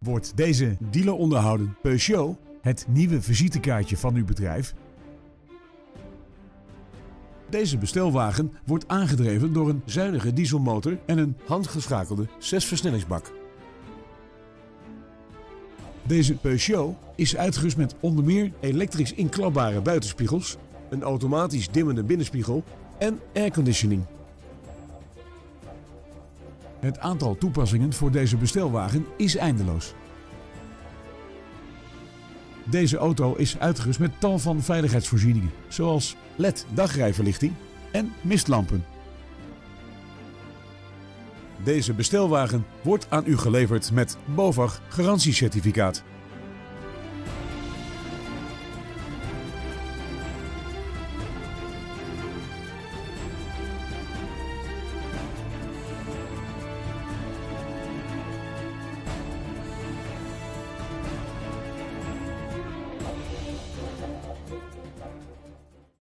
Wordt deze dealer onderhouden Peugeot het nieuwe visitekaartje van uw bedrijf? Deze bestelwagen wordt aangedreven door een zuinige dieselmotor en een handgeschakelde 6-versnellingsbak. Deze Peugeot is uitgerust met onder meer elektrisch inklapbare buitenspiegels, een automatisch dimmende binnenspiegel en airconditioning. Het aantal toepassingen voor deze bestelwagen is eindeloos. Deze auto is uitgerust met tal van veiligheidsvoorzieningen, zoals LED-dagrijverlichting en mistlampen. Deze bestelwagen wordt aan u geleverd met BOVAG garantiecertificaat.